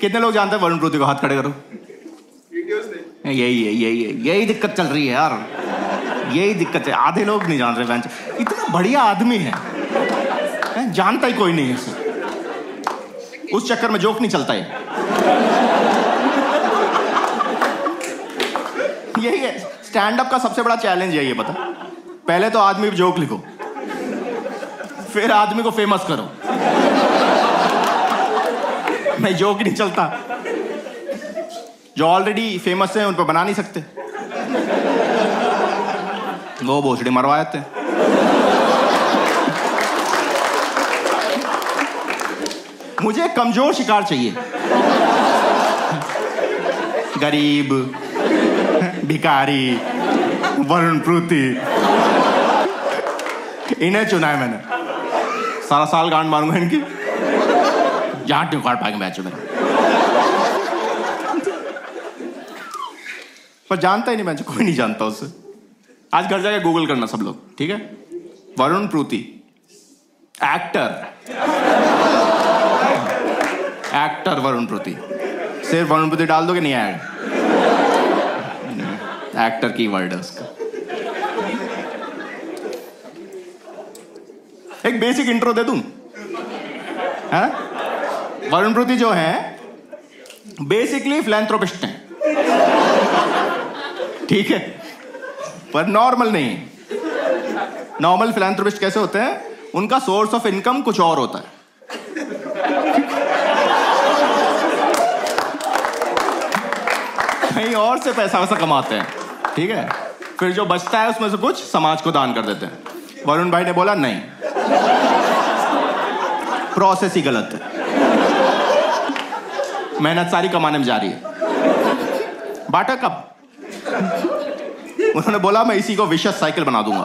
कितने लोग जानते हैं वरुण पृथ्वी को? हाथ खड़े करो। यही दिक्कत चल रही है यार, यही दिक्कत है। आधे लोग नहीं जान रहे बेंच। इतना बढ़िया आदमी है, जानता ही कोई नहीं है इसे। उस चक्कर में जोक नहीं चलता है। यही है स्टैंड अप का सबसे बड़ा चैलेंज, यही है पता। पहले तो आदमी पे जोक लिखो, फिर आदमी को फेमस करो। नहीं, जोक नहीं चलता। जो ऑलरेडी फेमस है उन पर बना नहीं सकते, वो भोसड़ी मरवा देते हैं। मुझे कमजोर शिकार चाहिए, गरीब, भिखारी, वरुण पृथ्वी, इन्हें चुना है मैंने। सारा साल गांड मारूंगा इनकी, जहां क्यों काट पाएंगे मैच में। पर जानता ही नहीं मैच, कोई नहीं जानता उससे। आज घर जाके गूगल करना सब लोग, ठीक है? वरुण पृथ्वी एक्टर वरुण पृथ्वी, सिर्फ वरुण पृथ्वी डाल दोगे नहीं आएगा। एक्टर की वर्ड है उसका। एक बेसिक इंट्रो दे दूं, है? वरुण पृथ्वी जो है बेसिकली फिलैंथ्रोपिस्ट हैं, ठीक है? पर नॉर्मल नहीं। नॉर्मल फिलैंथ्रोपिस्ट कैसे होते हैं? उनका सोर्स ऑफ इनकम कुछ और होता है। कहीं और से पैसा वैसा कमाते हैं, ठीक है? फिर जो बचता है उसमें से कुछ समाज को दान कर देते हैं। वरुण भाई ने बोला नहीं, प्रोसेस ही गलत है, मेहनत सारी कमाने में जा रही है। बांटा कब? उन्होंने बोला मैं इसी को विशेष साइकिल बना दूंगा।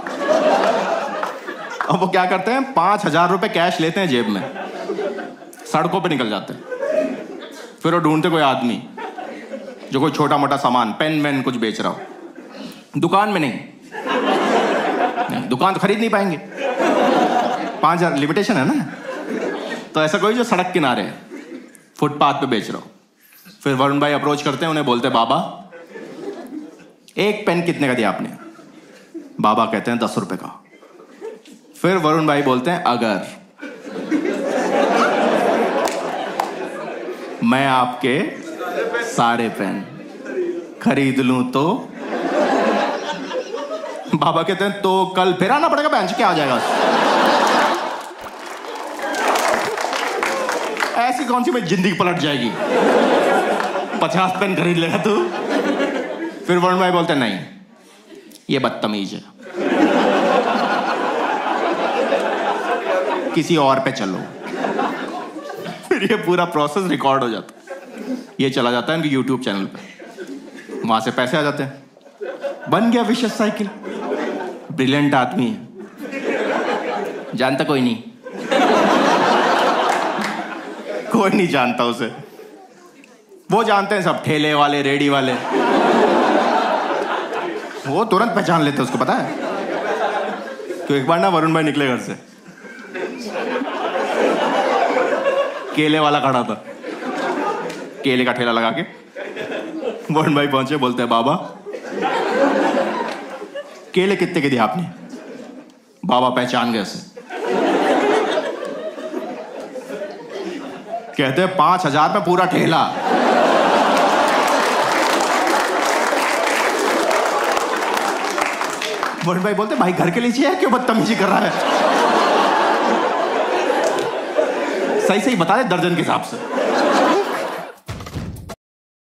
अब वो क्या करते हैं? 5,000 रुपए कैश लेते हैं जेब में, सड़कों पे निकल जाते हैं। फिर वो ढूंढते कोई आदमी जो कोई छोटा मोटा सामान, पेन वेन कुछ बेच रहा हो। दुकान में नहीं, दुकान तो खरीद नहीं पाएंगे, 5,000 लिमिटेशन है ना। तो ऐसा कोई जो सड़क किनारे फुटपाथ पे बेच रहा हो। फिर वरुण भाई अप्रोच करते हैं, उन्हें बोलते हैं बाबा एक पेन कितने का दिया आपने? बाबा कहते हैं 10 रुपए का। फिर वरुण भाई बोलते हैं अगर मैं आपके सारे पेन खरीद लूं तो? बाबा कहते हैं तो कल फिर आना पड़ेगा, बेंच क्या आ जाएगा? ऐसी कौन सी मेरी जिंदगी पलट जाएगी? 50 पेन खरीद लेगा तू? फिर वरुण भाई बोलते हैं नहीं, ये बदतमीज है, किसी और पे चलो। फिर ये पूरा प्रोसेस रिकॉर्ड हो जाता है, ये चला जाता है इनके यूट्यूब चैनल पे, वहां से पैसे आ जाते हैं। बन गया विशेष साइकिल। ब्रिलियंट आदमी है, जानता कोई नहीं, कोई नहीं जानता उसे। वो जानते हैं सब, ठेले वाले, रेडी वाले, वो तुरंत पहचान लेते हैं उसको, पता है? तो एक बार ना वरुण भाई निकले घर से, केले वाला खड़ा था, केले का ठेला लगा के। वरुण भाई पहुंचे, बोलते हैं बाबा केले कितने के दिए आपने? बाबा पहचान गए उसे, कहते हैं 5,000 में पूरा ठेला। वरुण भाई बोलते भाई घर के लिए चाहिए, क्यों बदतमीजी कर रहा है? सही सही बता दे दर्जन के हिसाब से।